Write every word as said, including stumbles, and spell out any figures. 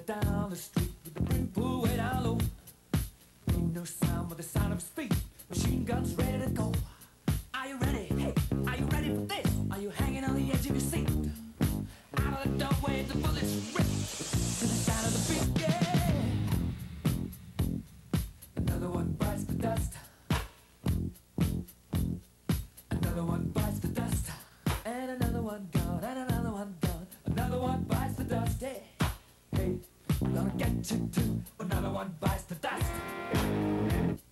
down the street with the brim pulled way down low. Ain't no sound but the sound of speed. Machine guns ready to go. Are you ready? Hey, are you ready for this? Are you hanging on the edge of your seat? Out of the doorway, the bullets rip to the sound of the beat. Yeah. Another one bites the dust. Another one bites the dust. And another one gone. And another one gone. Another one bites the dust. Hey, hey, I'm gonna get you too. Another one bites the dust.